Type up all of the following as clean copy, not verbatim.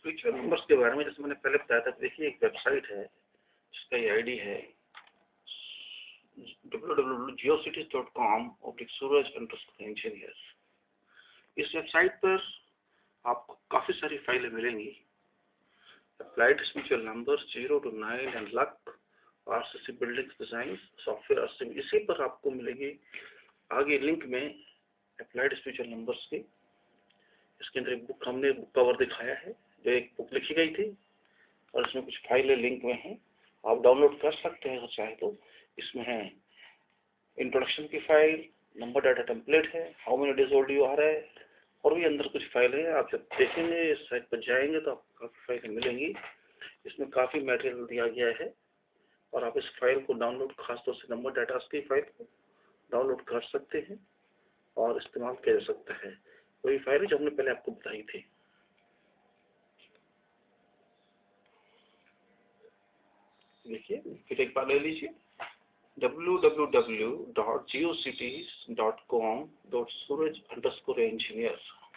Spiritual numbers के बारे में जैसे मैंने पहले बताया था, देखिए एक वेबसाइट है जिसका ये आईडी है www.geocities.com/suraj_engineer। इस वेबसाइट पर आपको काफ़ी सारी फाइलें मिलेंगी। Applied spiritual numbers 0 to 9 and luck, RCC buildings design, software arcing, इसी पर आपको मिलेगी। आगे लिंक में अप्लाइड स्पिरिचुअल नंबर्स की, इसके अंदर एक बुक, हमने बुक कवर दिखाया है जो एक बुक लिखी गई थी और इसमें कुछ फाइलें लिंक में हैं, आप डाउनलोड कर सकते हैं अगर चाहे तो। इसमें है इंट्रोडक्शन की फाइल, नंबर डाटा टेम्पलेट है, how many days old you are है, और भी अंदर कुछ फाइलें हैं। आप जब देखेंगे इस साइट पर जाएंगे तो आपको काफ़ी फाइलें मिलेंगी। इसमें काफ़ी मटेरियल दिया गया है और आप इस फाइल को डाउनलोड, खासतौर से नंबर डाटा की फाइल को डाउनलोड कर सकते हैं और इस्तेमाल किया जा सकता है। वही फाइल है जो हमने पहले आपको बताई थी। देखिए फिर एक बार ले लीजिए, www.geocities.com/suraj_engineer।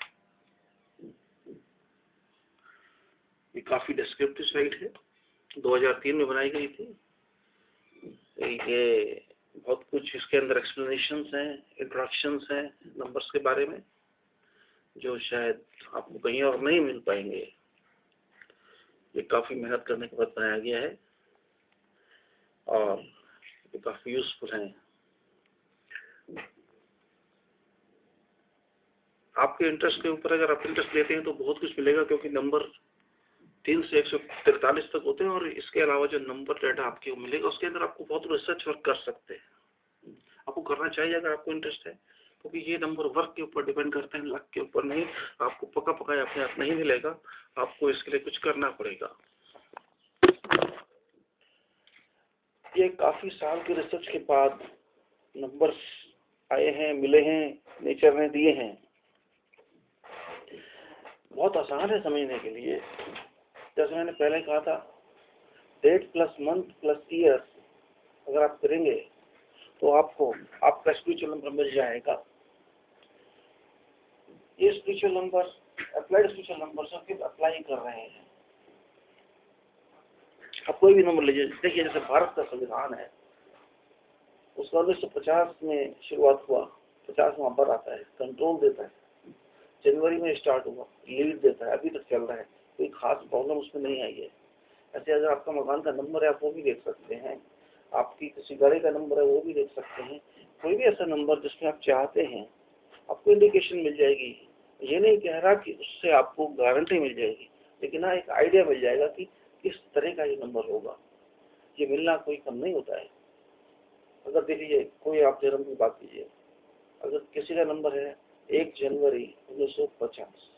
ये काफी डिस्क्रिप्टिव साइट है, 2003 में बनाई गई थी। ये बहुत कुछ इसके अंदर एक्सप्लेनेशंस हैं, इंट्रोडक्शंस हैं नंबर्स के बारे में, जो शायद आपको कहीं और नहीं मिल पाएंगे। ये काफी मेहनत करने के बाद बनाया गया है और ये काफी यूजफुल है। आपके इंटरेस्ट के ऊपर अगर आप इंटरेस्ट लेते हैं तो बहुत कुछ मिलेगा, क्योंकि नंबर 3 से 143 तक होते हैं और इसके अलावा जो नंबर डाटा आपको मिलेगा उसके अंदर आपको बहुत रिसर्च वर्क कर सकते हैं। आपको करना चाहिए अगर आपको इंटरेस्ट है, क्योंकि ये नंबर वर्क के ऊपर डिपेंड करते हैं, लक के ऊपर नहीं। आपको पका पकाया अपने आप नहीं मिलेगा, आपको इसके लिए कुछ करना पड़ेगा। ये काफी साल के रिसर्च के बाद नंबर्स आए हैं, मिले हैं, नेचर ने दिए हैं। बहुत आसान है समझने के लिए। जैसे मैंने पहले कहा था, date plus month plus year अगर आप करेंगे तो आपको आपका स्पिरिचुअल नंबर मिल जाएगा। ये spiritual number applied spiritual number से अप्लाई कर रहे हैं। आप कोई भी नंबर लीजिए। देखिए जैसे भारत का संविधान है, उसका 1950 में शुरुआत हुआ, 50 वहां पर आता है, कंट्रोल देता है, जनवरी में स्टार्ट हुआ, लीड देता है, अभी तक चल रहा है, कोई खास प्रॉब्लम उसमें नहीं आई है। ऐसे अगर आपका मकान का नंबर है आप वो भी देख सकते हैं, आपकी किसी गाड़ी का नंबर है वो भी देख सकते हैं। कोई भी ऐसा नंबर जिसमें आप चाहते हैं आपको इंडिकेशन मिल जाएगी। ये नहीं कह रहा कि उससे आपको गारंटी मिल जाएगी, लेकिन हाँ एक आइडिया मिल जाएगा कि किस तरह का ये नंबर होगा। ये मिलना कोई कम नहीं होता है। अगर देख लीजिए, कोई आप जन्म की बात कीजिए, अगर किसी का नंबर है 1 जनवरी 1950,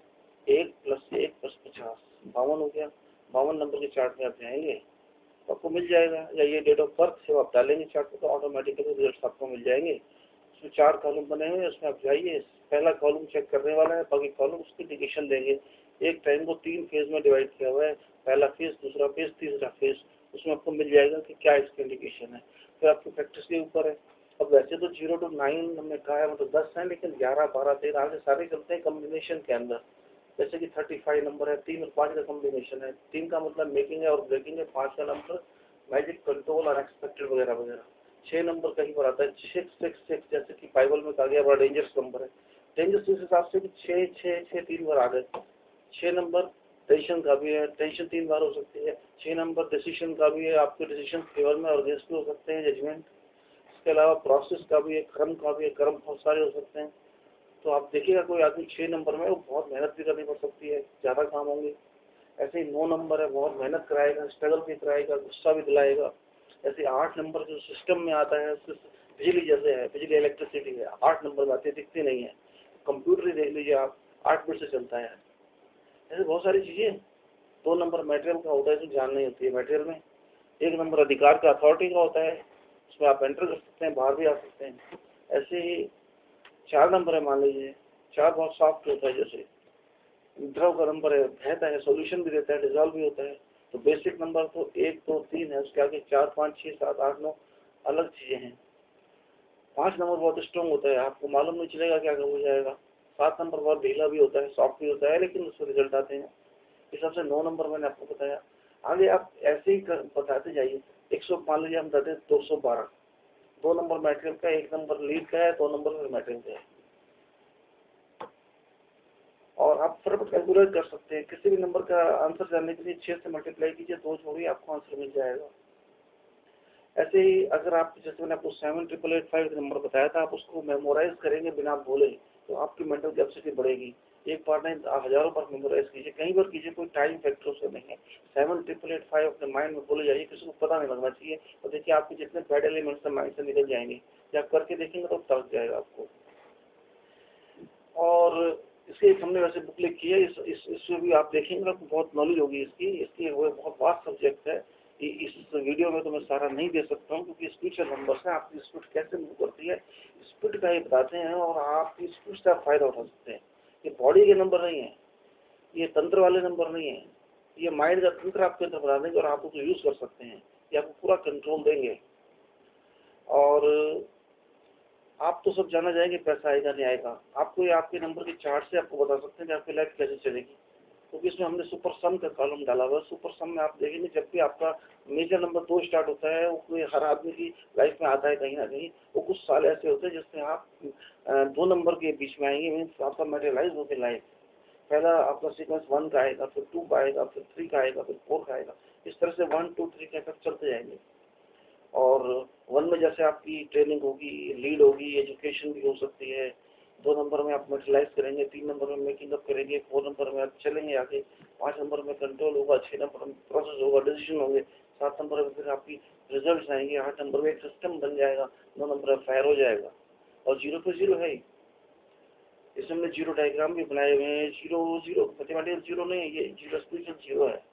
1 + 1 + 50 52 हो गया। 52 नंबर के चार्ट में आप जाएंगे तो आपको मिल जाएगा, या ये डेट ऑफ बर्थ से आप डालेंगे चार्ट में तो ऑटोमेटिकली रिजल्ट आपको मिल जाएंगे। उसमें 4 कॉलम बने हुए हैं, उसमें आप जाइए, पहला कॉलम चेक करने वाला है, बाकी कॉलम उसकी इंडिकेशन देंगे। एक टाइम को 3 फेज में डिवाइड किया हुआ है, पहला फेज, दूसरा फेज, तीसरा फेज, उसमें आपको मिल जाएगा कि क्या इसकी इंडिकेशन है। फिर आपकी प्रैक्टिस के ऊपर है। अब वैसे तो 0 to 9 हमने कहा है, मतलब 10 है, लेकिन 11, 12, 13 आगे सारे चलते हैं कॉम्बिनेशन के अंदर। जैसे कि 35 नंबर है, 3 और 5 का कॉम्बिनेशन है। 3 का मतलब मेकिंग है और ब्रेकिंग है, 5 का नंबर मैजिक, कंट्रोल और एक्सपेक्टेड वगैरह वगैरह। 6 नंबर कहीं पर आता है 666, जैसे कि बाइबल में कहा गया बड़ा डेंजरस नंबर है। डेंजरस इस हिसाब से कि 6 6 6 3 बार आ गए। 6 नंबर टेंशन का भी है, टेंशन 3 बार हो सकती है। 6 नंबर डिसीजन का भी है, आपके डिसीजन फेवर में और अगेंस्ट भी हो सकते हैं, जजमेंट। इसके अलावा प्रोसेस का भी है, कर्म का भी है, कर्म बहुत सारे हो सकते हैं। तो आप देखिएगा कोई आदमी 6 नंबर में, वो बहुत मेहनत भी करनी पड़ सकती है, ज़्यादा काम होंगे। ऐसे ही 9 नंबर है, बहुत मेहनत कराएगा, स्ट्रगल भी कराएगा, गुस्सा भी दिलाएगा। ऐसे 8 नंबर जो सिस्टम में आता है, बिजली जैसे है, बिजली इलेक्ट्रिसिटी है, 8 नंबर में आती है, दिखती नहीं है। कंप्यूटर ही देख लीजिए आप, 8 बिट से चलता है। ऐसे बहुत सारी चीज़ें। 2 नंबर मटेरियल का होता है, जो जान नहीं होती है मटेरियल में। 1 नंबर अधिकार का, अथॉरिटी का होता है, उसमें आप एंटर कर सकते हैं, बाहर भी आ सकते हैं। ऐसे ही 4 नंबर है, मान लीजिए 4 बहुत सॉफ्ट होता है, जैसे विड्रॉ का नंबर है, रहता है, सोल्यूशन भी देता है, डिजॉल्व भी होता है। तो बेसिक नंबर तो 1 2 3 है, उसके आगे 4 5 6 7 8 9 अलग चीजें हैं। 5 नंबर बहुत स्ट्रॉन्ग होता है, आपको मालूम नहीं चलेगा क्या हो जाएगा। 7 नंबर बहुत ढीला भी होता है, सॉफ्ट भी होता है, लेकिन उससे रिजल्ट आते हैं। हिसाब से 9 नंबर मैंने आपको बताया। आगे आप ऐसे ही बताते जाइए। 100 मान लीजिए हम बताते हैं 212, 2 नंबर मटेरियल का, 1 नंबर लीड का है, 2 नंबर मटेरियल का है। और आप फटाफट कैलकुलेट कर सकते हैं। किसी भी नंबर का आंसर जानने के लिए 6 से मल्टीप्लाई कीजिए, 2 जोड़िए, आपको आंसर मिल जाएगा। ऐसे ही अगर आप, जैसे मैंने आपको 78885 नंबर बताया था, आप उसको मेमोराइज करेंगे बिना भूले तो आपकी मेंटल कैपेसिटी बढ़ेगी। एक बार नहीं, आप हजारों बार मेमोराइज कीजिए, कई बार कीजिए, कोई टाइम फैक्टर उससे नहीं है। 78885 अपने माइंड में बोले जाइए, किसी को पता नहीं लगना चाहिए। और देखिए आपके जितने बैड एलिमेंट्स माइंड से निकल जाएंगे। जब करके देखेंगे तो तक जाएगा आपको। और इसकी एक हमने वैसे बुक लिखी है, इसमें भी आप देखेंगे आपको बहुत नॉलेज होगी इसकी वो बहुत वास्ट सब्जेक्ट है। इस वीडियो में तो मैं सारा नहीं दे सकता हूँ, क्योंकि स्पीड के नंबर्स हैं, आपकी स्पीड कैसे मूव करती है स्पीड का ये बताते हैं, और आपकी स्पीड का फायदा उठा सकते हैं। ये बॉडी के नंबर नहीं है, ये तंत्र वाले नंबर नहीं है, ये माइंड का तंत्र आपके अंदर बना देंगे और आप उसको यूज कर सकते हैं। ये आपको पूरा कंट्रोल देंगे। और आप तो सब जाना जाएंगे पैसा आएगा नहीं आएगा, आपको ये आपके नंबर के चार्ट से आपको बता सकते हैं कि आपकी लाइफ कैसे चलेगी। क्योंकि इसमें हमने सुपर सम का कॉलम डाला हुआ है। सुपर सम में आप देखेंगे जब भी आपका मेजर नंबर 2 स्टार्ट होता है, वो कोई हर आदमी की लाइफ में आता है कहीं ना कहीं। वो कुछ साल ऐसे होते हैं जिसमें आप 2 नंबर के बीच में आएंगे, मीन्स आपका मेटेरियलाइज होकर लाइफ। पहला आपका सीक्वेंस 1 का आएगा, फिर 2 का आएगा, फिर 3 का आएगा, फिर 4 का आएगा। इस तरह से 1 2 3 के तक चलते जाएंगे। और 1 में जैसे आपकी ट्रेनिंग होगी, लीड होगी, एजुकेशन भी हो सकती है। 2 नंबर में आप मटेरियलाइज करेंगे, 3 नंबर में मेकिंग अप करेंगे, 4 नंबर में आप चलेंगे आगे, 5 नंबर में कंट्रोल होगा, 6 नंबर में प्रोसेस होगा, डिसीजन होंगे, 7 नंबर में फिर आपकी रिजल्ट आएंगे, 8 नंबर में एक सिस्टम बन जाएगा, 9 नंबर में फायर हो जाएगा। और 0 पे 0 है ही। इसमें हमने 0 डायग्राम भी बनाए हुए हैं। 0 0 मैथमेटिकल 0 नहीं है, ये 0 स्पिरिचुअल 0 है।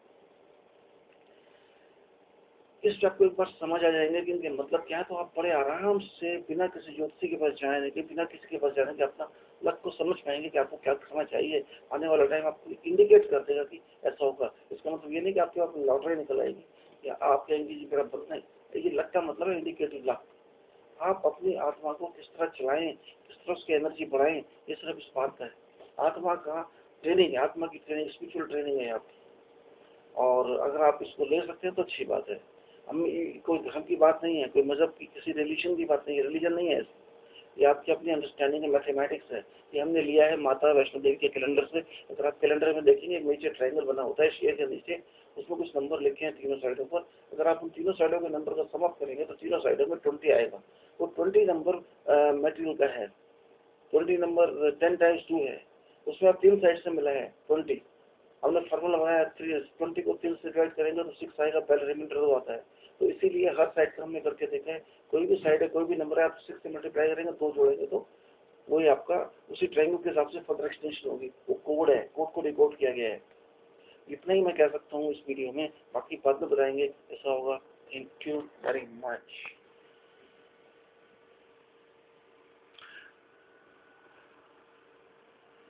इस आपको एक बार समझ आ जाएंगे कि इनके मतलब क्या है, तो आप बड़े आराम से बिना किसी ज्योतिषी के पास जाने के, बिना किसी के पास जाने के अपना लक को समझ पाएंगे कि आपको क्या करना चाहिए। आने वाला टाइम आपको इंडिकेट कर देगा कि ऐसा होगा। इसका मतलब ये नहीं कि आपके पास लॉटरी निकल आएगी या आप कहेंगे जी मेरा बदला है। ये लक का मतलब है इंडिकेटिव लक। आप अपनी आत्मा को किस तरह चलाएं, किस तरह उसकी एनर्जी बढ़ाएं, ये सिर्फ इस बात का है। आत्मा का ट्रेनिंग है, आत्मा की ट्रेनिंग स्पिरिचुअल ट्रेनिंग है आपकी। और अगर आप इसको ले सकते हैं तो अच्छी बात है। हम कोई धर्म की बात नहीं है, कोई मजहब की, किसी रिलीजन की बात नहीं है, रिलीजन नहीं है। ये आपकी अपनी अंडरस्टैंडिंग है, मैथमेटिक्स है। ये हमने लिया है माता वैष्णो देवी के कैलेंडर से। अगर आप कैलेंडर में देखेंगे नीचे ट्रायंगल बना होता है शेयर के नीचे, उसमें कुछ नंबर लिखे हैं तीनों साइडों पर। अगर आप उन तीनों साइडों के नंबर का सम अप करेंगे तो तीनों साइडों में 20 आएगा। वो 20 नंबर मटेरियल का है। 20 नंबर 10 टाइम्स 2 है, उसमें आप 3 साइड से मिला है 20। हमने फार्मूला बनाया 20 को 3 से डिवाइड करेंगे तो 6 आएगा, पहले रिमाइंडर 2 आता है। तो इसीलिए हर साइड का हमने करके देखा है। कोई भी साइड है, कोई भी नंबर है, आप 6 से मल्टीप्लाई करेंगे, 2 जोड़ेंगे तो वही आपका उसी ट्रायंगल के हिसाब से फर्दर एक्सटेंशन होगी। वो कोड है, कोड को डिकोड किया गया है। इतना ही मैं कह सकता हूँ इस वीडियो में, बाकी बाद में बताएंगे ऐसा होगा। Thank you very much.